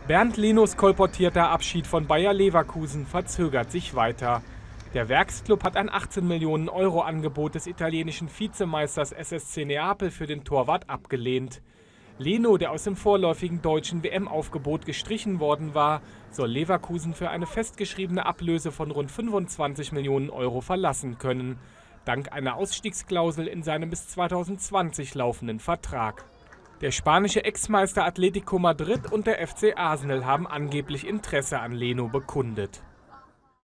Bernd Lenos kolportierter Abschied von Bayer Leverkusen verzögert sich weiter. Der Werksclub hat ein 18 Millionen Euro Angebot des italienischen Vizemeisters SSC Neapel für den Torwart abgelehnt. Leno, der aus dem vorläufigen deutschen WM-Aufgebot gestrichen worden war, soll Leverkusen für eine festgeschriebene Ablöse von rund 25 Millionen Euro verlassen können, dank einer Ausstiegsklausel in seinem bis 2020 laufenden Vertrag. Der spanische Ex-Meister Atlético Madrid und der FC Arsenal haben angeblich Interesse an Leno bekundet.